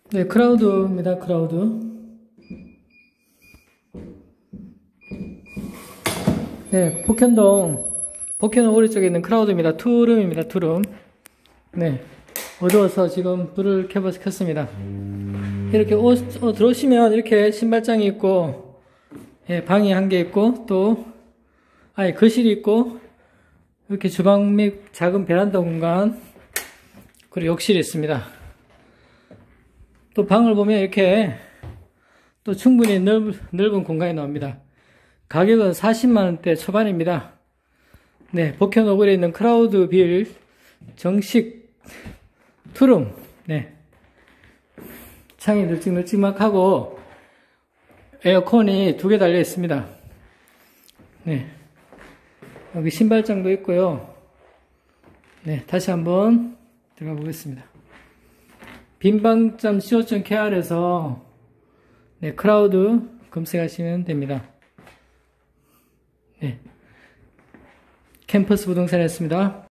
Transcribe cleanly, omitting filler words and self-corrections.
네, 크라우드입니다. 크라우드. 네, 복현동 오른쪽에 있는 크라우드입니다. 투룸입니다. 투룸. 네, 어두워서 지금 불을 켰습니다. 이렇게 들어오시면 이렇게 신발장이 있고, 예, 방이 한 개 있고, 거실이 있고, 이렇게 주방 및 작은 베란다 공간, 그리고 욕실이 있습니다. 또 방을 보면 이렇게 또 충분히 넓은 공간이 나옵니다. 가격은 40만원대 초반입니다. 네, 복현오글에 있는 크라우드 빌 정식 투룸. 네. 창이 널찍널찍하고 에어컨이 2개 달려 있습니다. 네. 여기 신발장도 있고요. 네, 다시 한번 들어가 보겠습니다. 빈방.co.kr에서 네, 크라우드 검색하시면 됩니다. 네. 캠퍼스 부동산이었습니다.